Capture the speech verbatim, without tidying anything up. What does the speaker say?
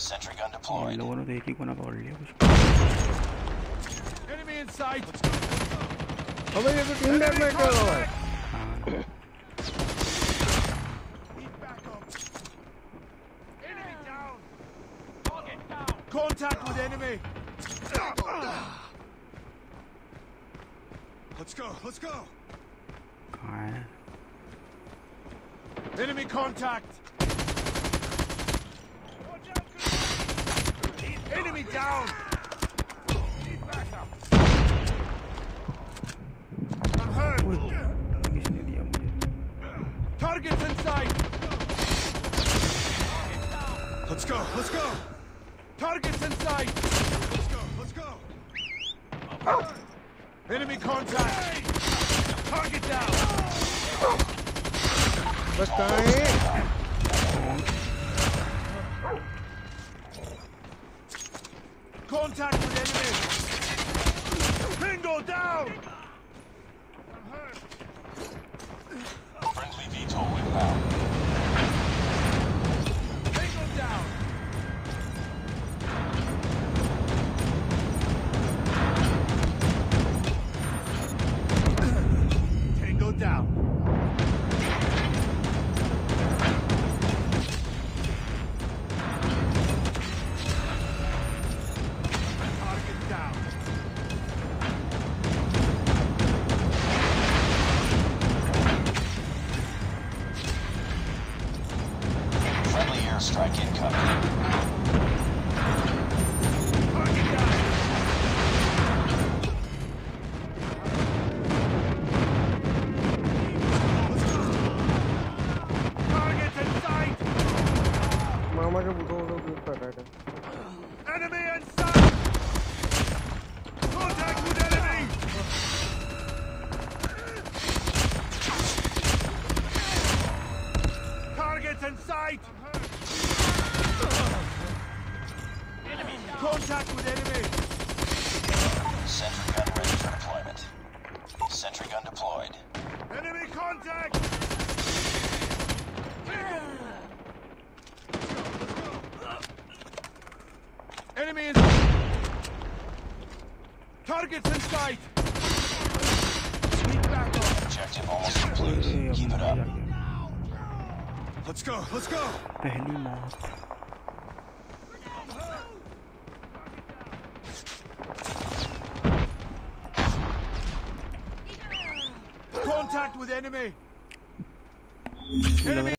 Sentry gun deployed. लोगों ने एक ही कोना पकड़ लिया कुछ. Enemy in sight. अबे ये तो टीम डेथमैच कर रहा है. Enemy down. Contact with enemy. Let's go. Let's go. कहाँ है? Enemy contact. Enemy down. I'm hurt. किसने दिया मुझे? Targets in sight. Let's go. Let's go. Targets in sight. Let's go. Let's go. Enemy contact. Target down. बताएं. Contact with enemy. Bingo down. I'm hurt. Friendly V TOL inbound. Bingo down. Tango down. Target down. Friendly airstrike incoming. Target down. Target in sight. मामा के बुढ़ो लोग use कर रहे थे. Enemy in sight. Contact with enemy. Target in sight. Contact with enemy. Sentry gun ready for deployment. Sentry gun deployed. Enemy contact. Enemy in Targets in sight. Sweep back up. Objective almost complete. Keep it up. Let's go. Let's go. पहली मौत. Contact with enemy. लग